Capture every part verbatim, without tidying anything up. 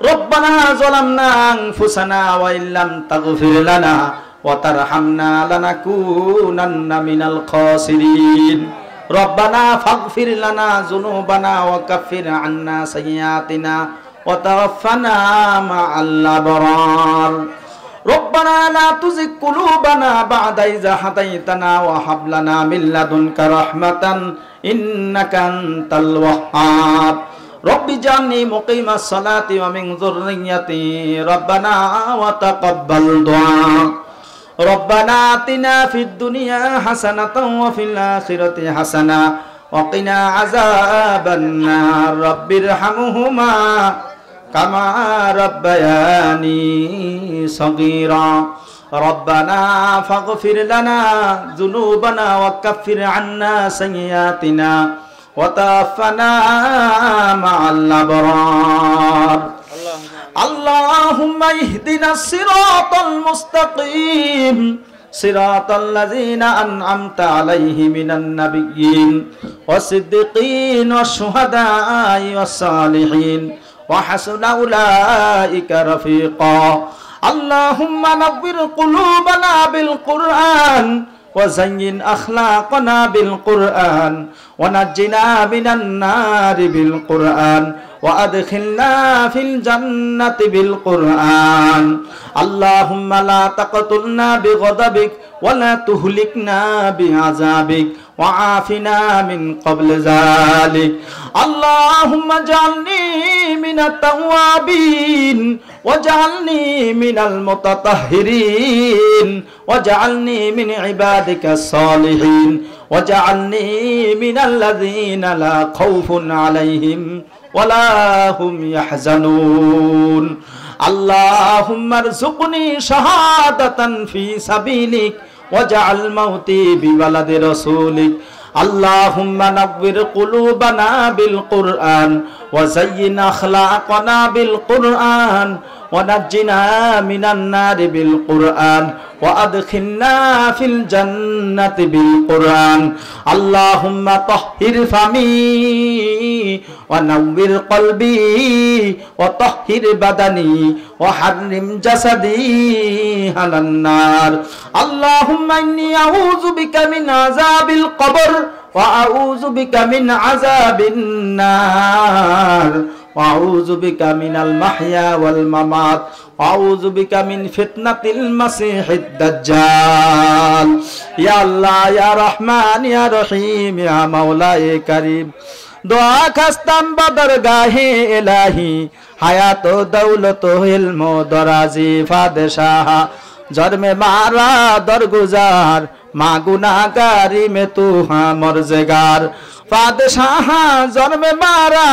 রব্বানা যালামনা আনফুসানা ওয়া ইল্লাম তাগফির লানা ওয়া তারহামনা লানাকুনান্না মিনাল খাসিরিন রব্বানা ফাগফির লানা যুনুবানা ওয়া কাফির আন্না সাইয়্যাতিনা ওয়া তাওয়াফানা মা'আল আবরার রব্বানা লা তুযিগ কুলুবানা বা'দা ইয হাদাইতানা ওয়া হাব লানা মিন লাদুনকা রাহমাতান ইন্নাকা আনতাল ওয়াহ্হাব রব্বি জা'আলনি মুকিমাস সালাতি ওয়া মিন যুররিয়্যাতি রব্বানা ওয়া তাকাব্বাল দুআ রব্বানা আতিনা ফিদ দুনিয়া হাসানাতাও ওয়া ফিল আখিরাতি হাসানা ওয়া কিনা আযাবান নার রাব্বিরহামহুমা কামা রাব্বায়ানি সগীরা রব্বানা ফাগফির লানা যুনুবানা ওয়া কাফির আন্না সাইয়্যাতিনা ওয়া তাওয়াফানা মা'আল আবরার আল্লাহুম্মা ইহদিনাস সিরাতাল মুস্তাকিম সিরাতাল লাযিনা আন'আমতা আলাইহিম মিনান নাবিয়্যিন ওয়াস সিদ্দিকিন ওয়াশ শুহাদা'i ওয়াস সালিহিন ওয়া হাসুনা উলাইকা রাফিকা আল্লাহুম্মা নাব্বির কুলুবানা বিল কুরআন ওয়া যায়্যিন আখলাকানা বিল কুরআন ওয়া নাজ্জিনা মিনান নারি বিল কুরআন ওয়া আদখিলনা ফিল জান্নাতি বিল কুরআন আল্লাহুম্মা লা তাকতুলনা বিগদাবিক ওয়া লা তুহলিকনা বিআযাবিক ওয়া আফিনা মিন ক্বাবলি যালিক আল্লাহুম্মা জা'আলনি মিনাত তাওয়াবিন ওয়াজ'আলনি মিনাল মুতাতাহহিরিন ওয়াজ'আলনি মিন ইবাদিকাস সালিহিন ওয়াজ'আলনি মিনাল লাযিনা লা খাউফুন আলাইহিম ওয়ালা হুম ইয়াহজানুন আল্লাহুম্মা রযুকনি শাহাদাতান ফি সাবিলিক ওয়াজ'আল মাউতি বিওয়ালাদি রাসূলিক আল্লাহুম্মা নাব্বির কুলুবানা বিল কুরআন ওয়া যায়্যিন আখলাকানা বিল কুরআন ওয়া নাজ্জিনা মিনান নারি বিল কুরআন ওয়া আদখিলনা ফিল জান্নাতি বিল কুরআন আল্লাহুম্মা তাহহির ফামি ওয়া নাওয়ির কলবি ওয়া তাহহির বাদানি ওয়া হাররিম জাসাদি আলান নার আল্লাহুম্মা ইন্নী আউযু বিকা মিন আযাবিল কবর ওয়া আউযু বিকা মিন আযাবিন নার ওয়া আউযু বিকা মিনাল মাহইয়া ওয়াল মামাত ওয়া আউযু বিকা মিন ফিতনাতিল মাসিহিদ দাজ্জাল ইয়া আল্লাহ ইয়া রহমান ইয়া রহিম ইয়া মাওলায়ে কারীম দোয়া খাস্তাম বদর গাহে ইলাহি হায়াত ও দৌলত ও ইলম ও দরাজি ফাদশাহ জন্মে মারা দরগুজার মা গুনাহগারি মে তু হ্যাঁ মরজেগার ফাদশাহ জন্মে মারা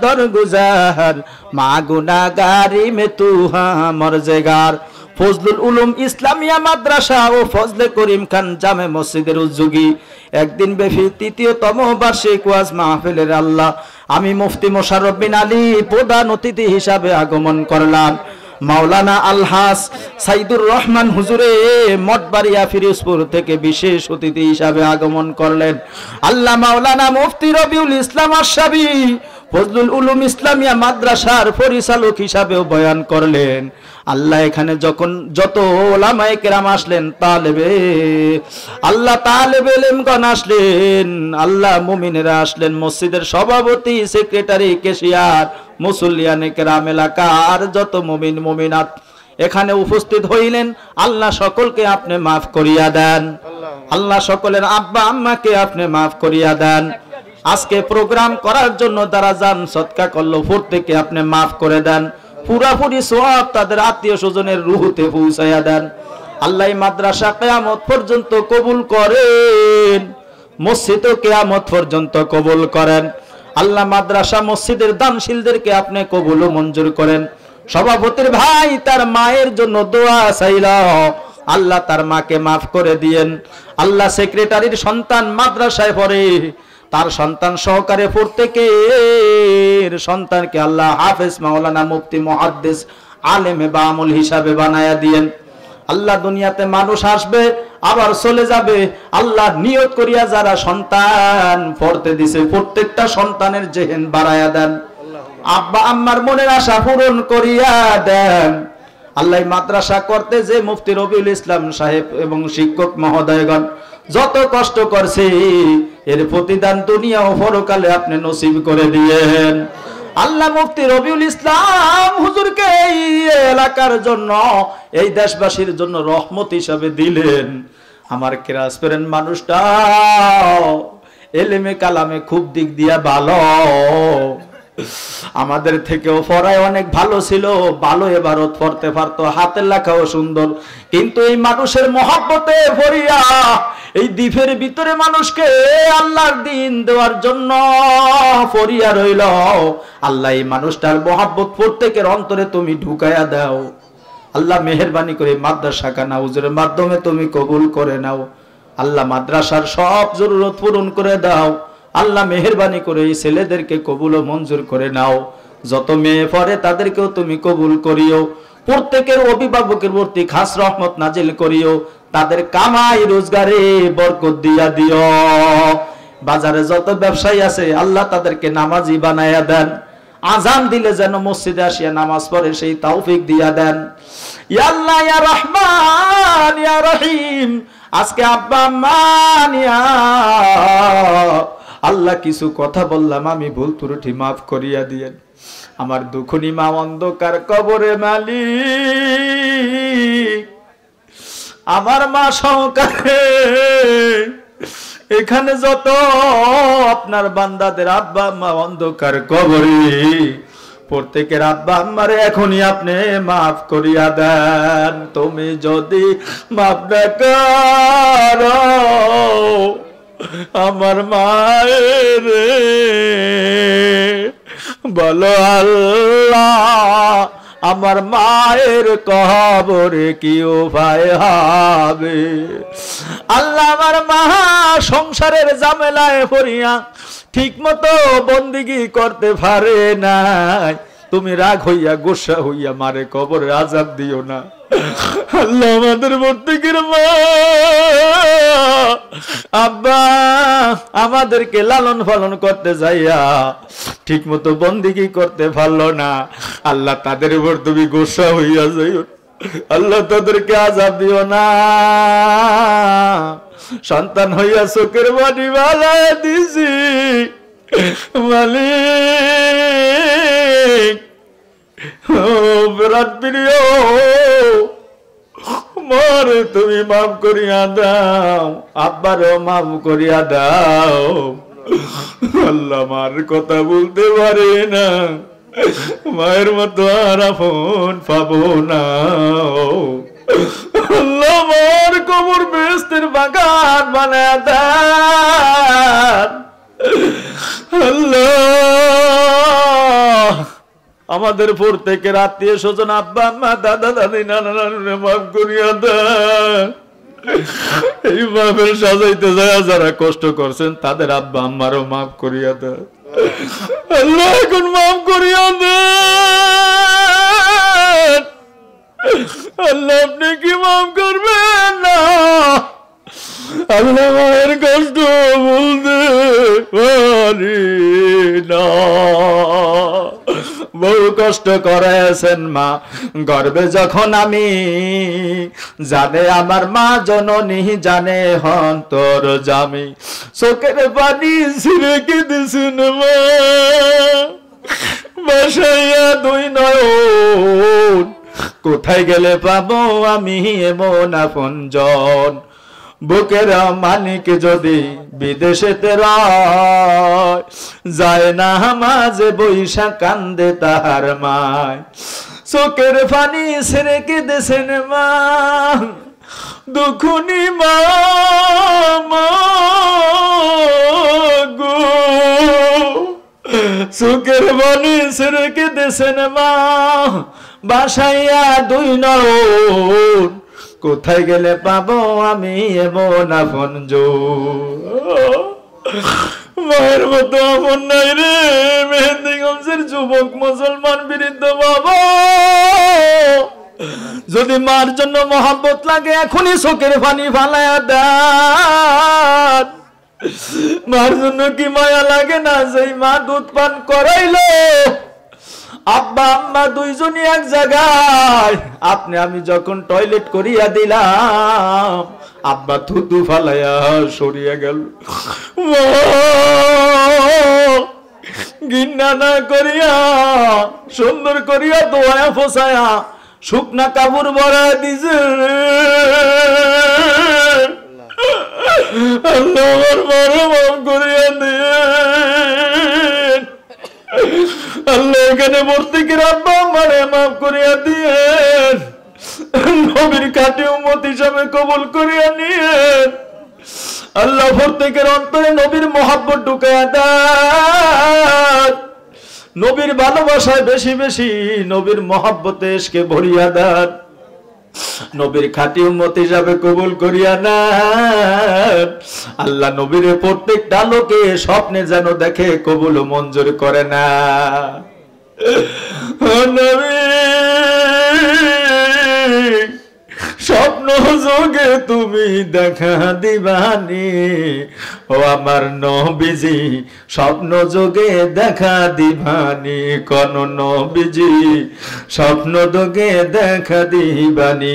দরগুজার মা গুনাহগারি মে তু হ্যাঁ মরজেগার ফজলুল উলুম ইসলামিয়া মাদ্রাসা ও ফজলে করিম খান জামে মসজিদের উদ্যোগী একদিন ব্যাপী তৃতীয়তম বার্ষিক ওয়াজ মাহফিলের আল্লাহ আমি মুফতি মোশাররফ বিন আলী প্রধান অতিথি হিসাবে আগমন করলাম। মাওলানা আলহাস সাইদুর রহমান হুজুরে মঠবাড়িয়া ফিরোজপুর থেকে বিশেষ অতিথি হিসাবে আগমন করলেন। আল্লাহ মাওলানা মুফতি রবিউল ইসলাম আশরাফি ফজলুল উলুম ইসলামিয়া মাদ্রাসার পরিচালক হিসাবেও বয়ান করলেন। আল্লাহ এখানে যখন যত ওলামায়ে কেরাম আসলেন, তালেবে আল্লাহ তালেবে ইলমগণ আসলেন, আল্লাহ মুমিনেরা আসলেন, মসজিদের সভাপতি, সেক্রেটারি, ক্যাশিয়ার, মুসল্লিয়ানে কেরাম, এলাকার যত মুমিন মুমিনাত এখানে উপস্থিত হইলেন। আল্লাহ সকলকে আপনি মাফ করিয়া দেন। আল্লাহ সকলের আব্বা আম্মাকে আপনি মাফ করিয়া দেন। আজকে প্রোগ্রাম করার জন্য তারা যান সদকা করলো, প্রত্যেককে আপনি মাফ করে দেন। পুরাপুরি সওয়াব তাদের আত্মীয় স্বজনের রুহুতে পৌঁছায়া দেন। আল্লাহ মাদ্রাসা কিয়ামত পর্যন্ত কবুল করেন, মসজিদও কিয়ামত পর্যন্ত কবুল করেন। আল্লাহ মাদ্রাসা মসজিদের দানশীলদেরকে আপনি কবুল ও মঞ্জুর করেন। সভাপতির ভাই তার মায়ের জন্য দোয়া চাইল, আল্লাহ তার মাকে মাফ করে দিয়েন। আল্লাহ সেক্রেটারির সন্তান মাদ্রাসায় পড়ে, তার সন্তান সহকারে প্রত্যেকের সন্তানকে আল্লাহ হাফেজ, মাওলানা, মুফতি, মুহাদ্দিস, আলেমে বা আমল হিসাবে বানায়া দিয়েন। আল্লাহ দুনিয়াতে মানুষ আসবে আবার চলে যাবে, আল্লাহ নিয়ত করিয়া যারা সন্তান পড়তে দিছে প্রত্যেকটা সন্তানের জেহেন বাড়ায়া দেন। আব্বা আম্মার মনের আশা পূরণ করিয়া দেন। আল্লাহ মাদ্রাসা করতে যে মুফতি রবিউল ইসলাম সাহেব এবং শিক্ষক মহোদয়গণ যত কষ্ট করছে এর প্রতিদান দুনিয়া ও পরকালে আপনি নসিব করে দিয়েন। আল্লাহ মুফতি রবিউল ইসলাম হুজুরকে এই এলাকার জন্য এই দেশবাসীর জন্য রহমত হিসাবে দিলেন। আমার কেরাসপেরেন মানুষটা এলেমে কালামে খুব দিক দিয়া ভালো, আমাদের থেকেও পড়ায় অনেক ভালো ছিল, ভালো এবারত পড়তে পারতো, হাতের লেখাও সুন্দর। কিন্তু এই মানুষের মহব্বতে ভরিয়া এই দ্বীপের ভিতরে মানুষকে আল্লাহর দিন দেওয়ার জন্য পড়িয়া রইল। আল্লাহ এই মানুষটার মহব্বত প্রত্যেকের অন্তরে তুমি ঢুকাইয়া দাও। আল্লাহ মেহেরবানি করে মাদ্রাসা খানা হুজুরের মাধ্যমে তুমি কবুল করে নাও। আল্লাহ মাদ্রাসার সব জরুরত পূরণ করে দাও। আল্লাহ মেহেরবানি করে এই ছেলেদেরকে কবুল ও মঞ্জুর করে নাও। যত মেয়ে পড়ে তাদেরকেও তুমি কবুল করিও। প্রত্যেকের অভিভাবকের প্রতি খাস রহমত নাজিল করিও। তাদের কামাই রোজগারে বরকত দিয়া দিও। বাজারে যত ব্যবসায়ী আছে আল্লাহ তাদেরকে নামাজি বানায়া দেন। আজান দিলে যেন মসজিদে আসিয়া নামাজ পড়ে সেই তৌফিক দিয়া দেন। ইয়া আল্লাহ ইয়া রহমান ইয়া রহিম, আজকে আব্বা আম্মা নিয়া আল্লাহ কিছু কথা বললাম, আমি ভুল ত্রুটি মাফ করিয়া দিয়েন। আমার দুখনি মা অন্ধকার কবরে মালিক, আমার মা সহকারে এখানে যত আপনার বান্দাদের আব্বা আম্মা অন্ধকার কবরে, প্রত্যেকের আব্বা আম্মারে এখনই আপনি মাফ করিয়া দেন। তুমি যদি মাফ না করো আমার মায়ের বলো আল্লাহ আমার মায়ের কবরে কি উপায় হবে। আল্লাহ আমার মা সংসারের ঝামেলায় পড়িয়া ঠিক মতো বন্দিগি করতে পারে নাই, তুমি রাগ হইয়া গোসা হইয়া মারে কবরে আযাব দিও না। আল্লাহ আমাদের প্রত্যেকের মা আব্বা আমাদেরকে লালন পালন করতে যাইয়া ঠিক মতো বন্দিগি করতে পারলো না, আল্লাহ তাদের উপর তুমি গোসা হইয়া যাইও। আল্লাহ তাদেরকে আযাব দিও না। সন্তান হইয়া চোখের বাড়ি বালায় দিছি মালিক, ও বিরাট প্রিয় মারে তুমি মাফ করিয়া দাও, আব্বারও মাফ করিয়া দাও। আল্লাহ মার কথা বলতে পারে না, মায়ের মতো আর আপন পাবো না। আল্লাহ মার কবর বেহেশতের বাগান বানায়া দেন। আল্লাহ আমাদের প্রত্যেকের আত্মীয় স্বজন আব্বা আম্মা দাদা দাদি নানা নানুরে মাফ করিয়া দেন। এই মাহফিল সাজাইতে যায় যারা কষ্ট করছেন তাদের আব্বা আম্মারও মাফ করিয়া দেন। আল্লাহ এখন মাফ করিয়া দেন। আল্লাহ আপনি কি মাফ করবেন না? আল্লাহ মায়ের কষ্ট বলতে পারি না, বহু কষ্ট করেছেন মা গর্বে যখন আমি, জানে আমার মা জননী জানে অন্তর জামি, চোখের পানি ছিঁড়ে কেঁদেছেন মা, বাসাইয়া দুই নয়ন, কোথায় গেলে পাবো আমি এমন আপনজন। বুকের মানিক যদি বিদেশেতে রয়, যায় না মাঝে বৈশা কান্দে তাহার মায়, চোখের পানি ছেড়ে কেঁদেছেন মা, দুখুনি মা গো, চোখের পানি ছেড়ে কেঁদেছেন মা, বাসাইয়া দুই নয়ন, কোথায় গেলে পাবো আমি এমন আপনজন। মায়ের মতো আপন নাই রে মেহেন্দিগঞ্জের যুবক মুসলমান বৃদ্ধ বাবা, যদি মার জন্য মহব্বত লাগে এখনই চোখের পানি ফালায়া দেন। মার জন্য কি মায়া লাগে না? যেই মা দুধ পান করাইলো আব্বা আম্মা দুইজনই এক জায়গায়, আপনি আমি যখন টয়লেট করিয়া দিলাম আব্বা থুতু ফালাইয়া সরিয়া গেল। ঘৃণা না করিয়া সুন্দর করিয়া দোয়া ফসায়া শুকনা কাপড় ভরায় দিছে। আল্লাহ আমার বড় মাফ করিয়া দিয়েন। আল্লাহ এখানে প্রত্যেকের আব্বা আমারে মাফ করিয়া দিয়েন। নবীর খাঁটি উম্মত হিসাবে কবুল করিয়া নিয়েন। আল্লাহ প্রত্যেকের অন্তরে নবীর মহব্বত ঢুকাইয়া দেন। নবীর ভালোবাসায় বেশি বেশি নবীর মহব্বতে এসকে ভরিয়া দেন। নবীর খাঁটি উম্মত হিসাবে কবুল করিয়া নেন। আল্লাহ নবীর প্রত্যেকটা লোকে স্বপ্নে যেন দেখে কবুল মঞ্জুর করে না। নবী স্বপ্ন যোগে তুমি দেখা দিবানি, ও আমার নবীজি স্বপ্ন যোগে দেখা দিবানি, কোন নবীজি স্বপ্ন যোগে দেখা দিবানি।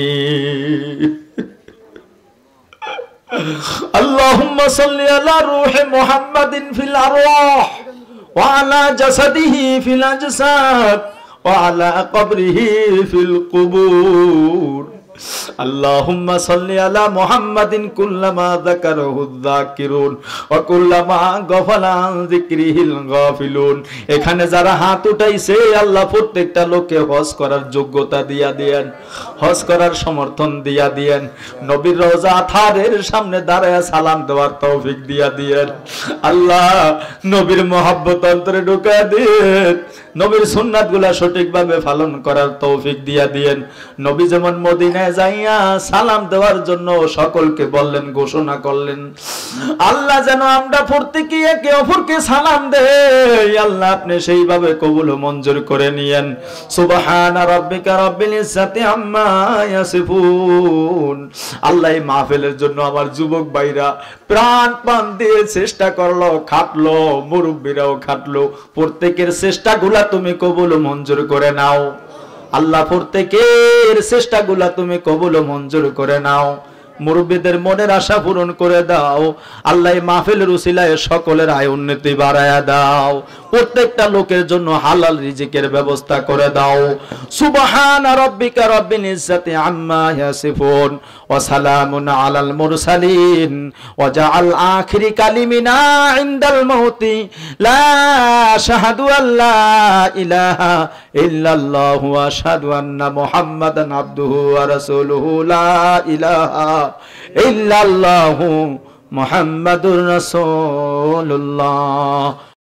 আল্লাহুম্মা সাল্লি আলা রূহি মুহাম্মাদিন ফিল আরওয়াহ ওয়া আলা জাসাদিহি ফিল আজসাদ ওয়া আলা কবরিহি ফিল কুবুর। আল্লাহুম্মা সাল্লি আলা মুহাম্মাদিন কুল্লামা যাকারাহু যাকিরুন ওয়া কুল্লামা গাফালা আন যিকরিহিল গাফিলুন। এখানে যারা হাত উঠাইছে আল্লাহ প্রত্যেকটা লোককে হজ করার যোগ্যতা দিয়া দেন, হজ করার সমর্থন দিয়া দেন। নবীর রওজা আথারের সামনে দাঁড়ায়া সালাম দেওয়ার তৌফিক দিয়া দেন। আল্লাহ নবীর মহব্বত অন্তরে ঢুকায়া দেন। নবীর সুন্নাতগুলা সঠিকভাবে পালন করার তৌফিক দিয়া দেন। নবী যেমন মদিনায় যাইয়া সালাম দেওয়ার জন্য সকলকে বললেন, ঘোষণা করলেন, আল্লাহ যেন আমরা প্রত্যেকে একে অপরকে সালাম দেই। আল্লাহ আপনি সেইভাবে কবুল মঞ্জুর করে নিয়েন। সুবহান রাব্বিকা রাব্বিল ইজ্জাতি আম্মা ইয়াসিফুন। আল্লাহ এই মাহফিলের জন্য আমার যুবক ভাইরা প্রাণ প্রাণ দিয়ে চেষ্টা করলো, খাটলো, মুরব্বীরাও খাটলো। প্রত্যেকের চেষ্টাগুলা তুমি কবুল মঞ্জুর করে নাও। আল্লাহ প্রত্যেকের চেষ্টাগুলা তুমি কবুল মঞ্জুর করে নাও। মুরব্বীদের মনের আশা পূরণ করে দাও। আল্লাহ মাহফিলের উসিলায় সকলের আয় উন্নতি বাড়ায়া দাও। প্রত্যেকটা লোকের জন্য হালাল রিজিকের ব্যবস্থা করে দাও। সুবহান রাব্বিকা রাব্বিল ইজ্জাতি আম্মা ইয়াসিফুন ওয়া সালামুন আলাল মুরসালিন ওয়া জাআল আখিরি কালিমিনা ইনদাল মাউতি লা শাহাদু আল্লা ইলাহা ইল্লাল্লাহু ওয়া আশহাদু আন্না মুহাম্মাদান আবদুহু ওয়া রাসূলুহু লা ইলাহা ইল্লাল্লাহু মুহাম্মাদুর রাসূলুল্লাহ।